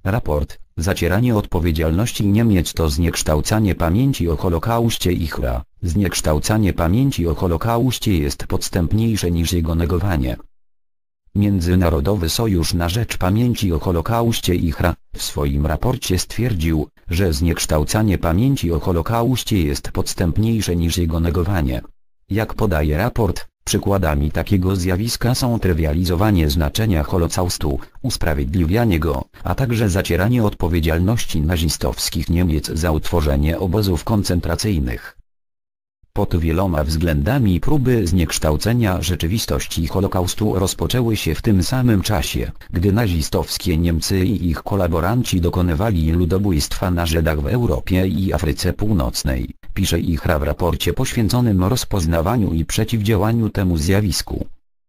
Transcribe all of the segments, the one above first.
Raport: zacieranie odpowiedzialności Niemiec to zniekształcanie pamięci o Holokauście IHRA. Zniekształcanie pamięci o Holokauście jest podstępniejsze niż jego negowanie. Międzynarodowy Sojusz na Rzecz Pamięci o Holokauście IHRA w swoim raporcie stwierdził, że zniekształcanie pamięci o Holokauście jest podstępniejsze niż jego negowanie. Jak podaje raport, przykładami takiego zjawiska są trywializowanie znaczenia Holokaustu, usprawiedliwianie go, a także zacieranie odpowiedzialności nazistowskich Niemiec za utworzenie obozów koncentracyjnych. Pod wieloma względami próby zniekształcenia rzeczywistości Holokaustu rozpoczęły się w tym samym czasie, gdy nazistowskie Niemcy i ich kolaboranci dokonywali ludobójstwa na Żydach w Europie i Afryce Północnej, pisze IHRA w raporcie poświęconym rozpoznawaniu i przeciwdziałaniu temu zjawisku.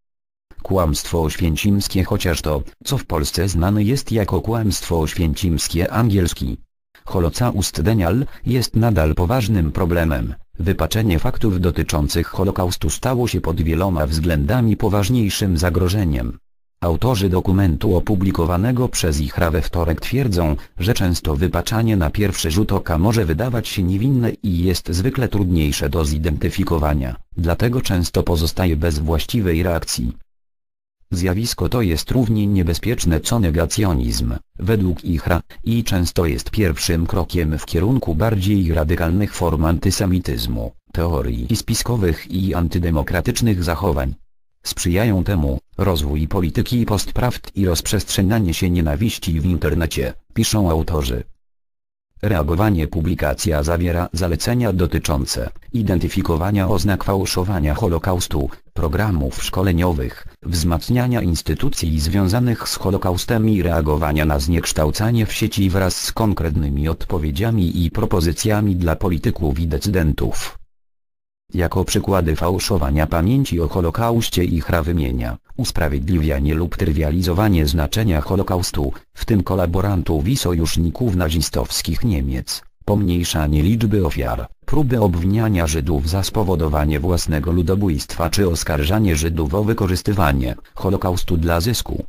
Kłamstwo oświęcimskie, chociaż to, co w Polsce znane jest jako kłamstwo oświęcimskie angielski Holocaust denial, jest nadal poważnym problemem. Wypaczenie faktów dotyczących Holokaustu stało się pod wieloma względami poważniejszym zagrożeniem. Autorzy dokumentu opublikowanego przez IHRA we wtorek twierdzą, że często wypaczanie na pierwszy rzut oka może wydawać się niewinne i jest zwykle trudniejsze do zidentyfikowania, dlatego często pozostaje bez właściwej reakcji. Zjawisko to jest równie niebezpieczne co negacjonizm, według IHRA, i często jest pierwszym krokiem w kierunku bardziej radykalnych form antysemityzmu, teorii spiskowych i antydemokratycznych zachowań. Sprzyjają temu rozwój polityki postprawd i rozprzestrzenianie się nienawiści w internecie, piszą autorzy. Reagowanie publikacja zawiera zalecenia dotyczące identyfikowania oznak fałszowania Holokaustu, programów szkoleniowych, wzmacniania instytucji związanych z Holokaustem i reagowania na zniekształcanie w sieci wraz z konkretnymi odpowiedziami i propozycjami dla polityków i decydentów. Jako przykłady fałszowania pamięci o Holokauście IHRA wymienia usprawiedliwianie lub trywializowanie znaczenia Holokaustu, w tym kolaborantów i sojuszników nazistowskich Niemiec, pomniejszanie liczby ofiar, próby obwiniania Żydów za spowodowanie własnego ludobójstwa czy oskarżanie Żydów o wykorzystywanie Holokaustu dla zysku.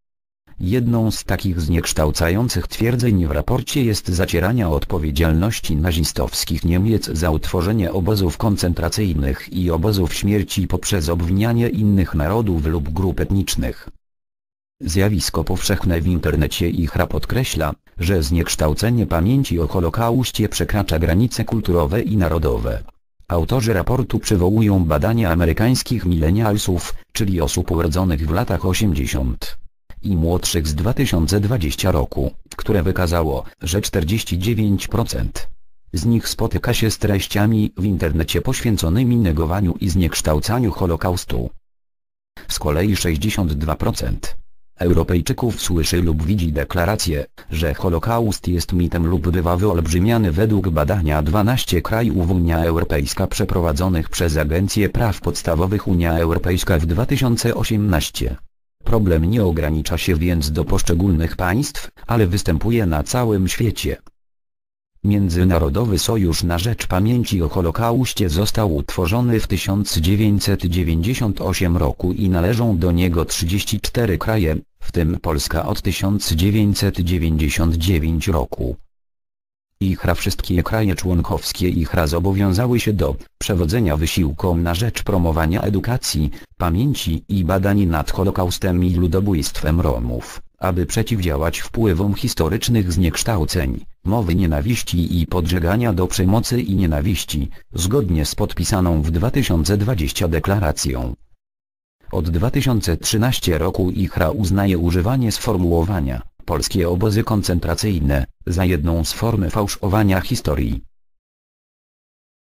Jedną z takich zniekształcających twierdzeń w raporcie jest zacieranie odpowiedzialności nazistowskich Niemiec za utworzenie obozów koncentracyjnych i obozów śmierci poprzez obwinianie innych narodów lub grup etnicznych. Zjawisko powszechne w internecie IHRA podkreśla, że zniekształcenie pamięci o Holokauście przekracza granice kulturowe i narodowe. Autorzy raportu przywołują badania amerykańskich milenialsów, czyli osób urodzonych w latach 80. i młodszych z 2020 roku, które wykazało, że 49% z nich spotyka się z treściami w internecie poświęconymi negowaniu i zniekształcaniu Holokaustu. Z kolei 62% Europejczyków słyszy lub widzi deklarację, że Holokaust jest mitem lub bywa wyolbrzymiany. Według badania 12 krajów Unia Europejska przeprowadzonych przez Agencję Praw Podstawowych Unia Europejska w 2018. Problem nie ogranicza się więc do poszczególnych państw, ale występuje na całym świecie. Międzynarodowy Sojusz na Rzecz Pamięci o Holokauście został utworzony w 1998 roku i należą do niego 34 kraje, w tym Polska od 1999 roku. IHRA Wszystkie kraje członkowskie IHRA zobowiązały się do przewodzenia wysiłkom na rzecz promowania edukacji, pamięci i badań nad Holokaustem i ludobójstwem Romów, aby przeciwdziałać wpływom historycznych zniekształceń, mowy nienawiści i podżegania do przemocy i nienawiści, zgodnie z podpisaną w 2020 deklaracją. Od 2013 roku IHRA uznaje używanie sformułowania polskie obozy koncentracyjne za jedną z form fałszowania historii.